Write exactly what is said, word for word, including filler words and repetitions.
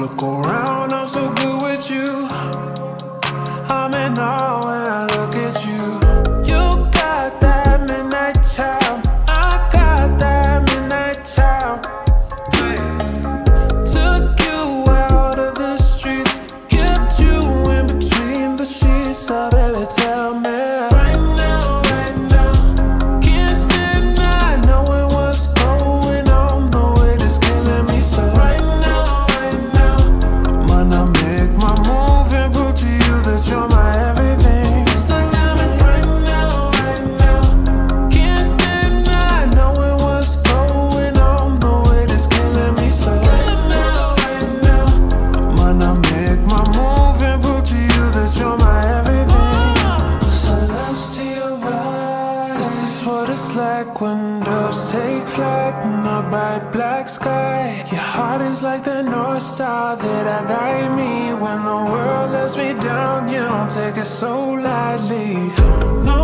look around, I'm so good with you. I'm in awe when I look at you. You got that midnight child, I got that midnight child. Took you out of the streets, kept you in between the sheets. So baby, tell me right now, right now, can't stand not knowing what's going on. The weight is killing me. So right now, right now, I'm gonna make my move and prove to you that you're my everything. So tell me right now, right now, can't stand not knowing what's going on. The weight is killing me. So right now, right now, I'm gonna make my move and prove to you that you're my everything. Celestial vibe, this is what it's like when doves take flight in a bright black sky. Your heart is like the North Star that I guide me when the world lets me down. You don't take it so lightly. Don't know